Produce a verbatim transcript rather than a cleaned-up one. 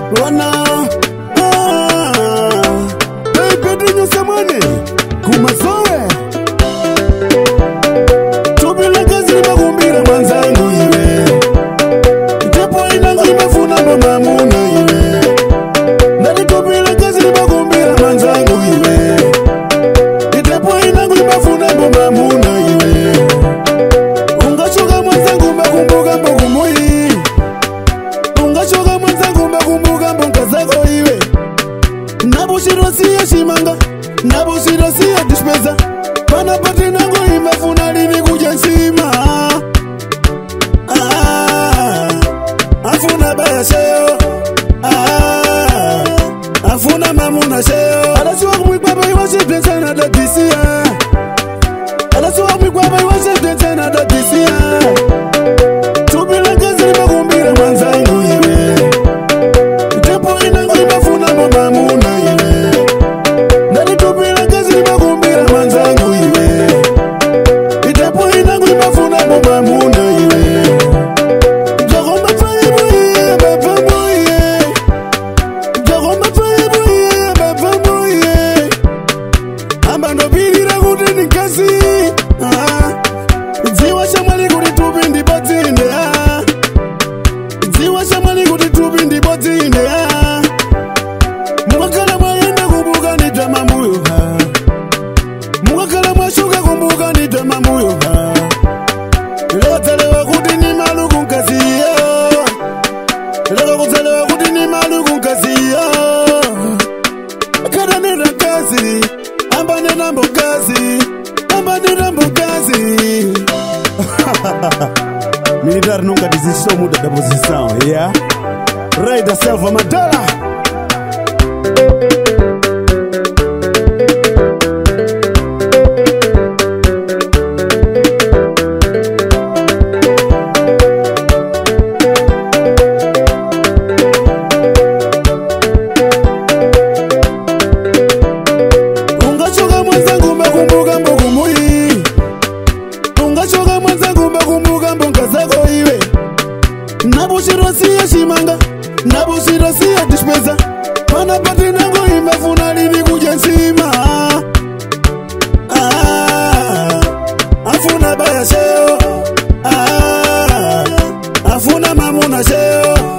Wana ah, hey Pedrinho Samani Kumasowe Tupila kazi makumbira mwanzangu iwe Tepo inangu imefuna mama muna iwe Nani tupila kazi makumbira mwanzangu iwe Tepo inangu imefuna mama muna iwe Ungachoka mwanzangu makumbuka mbokumui Ungachoka mwanzangu makumbuka mbongazako iwe Nabushiro siya shimanga Nabushiro siya dishpeza Pana pati nangu imefuna lini kuja nsima ah, Afuna baya sheo ah, Afuna mamuna sheo Alasuwa kumwikwaba iwashe tensana dadisia Alasuwa kumwikwaba iwashe tensana dadisia Tupila kazi makumbira mwanzangu iwe Tepo inangu imefuna mamuna iwe Nani tupila kazi makumbira mwanzangu iwe Tepo inangu imefuna mamuna iwe Jogomba faibu iye befamu iye Jogomba faibu iye befamu iye Amba ndo bilira kuti nikasi ah. Ziwa shamali kuti tupi ndipatinde ah. Ziwa shamali kuti tupi ndipatinde ah. Mwakala mwayenda kumbuka nita mamuyo ha. Mwakala mwashuka kumbuka nita mamuyo ha. Leo telewa kuti ni maluku nkasiyo Leo kutelewa kuti ni maluku nkasiyo Kada nena kasi Amba nena mbokasi Amba nena mbokasi Militar nunca desistiu muda da posição, yeah? Rei da selva Mandela Ungachoka mwanzangu makumbuka mbokumui Ungachoka mwanzangu makumbuka mbongazako iwe Nabushiro siya shimanga Nabushiro siya dishpeza Pana pati nangu imefuna lini kuja nsima ah, Afuna baya sheo ah, Afuna mamuna sheo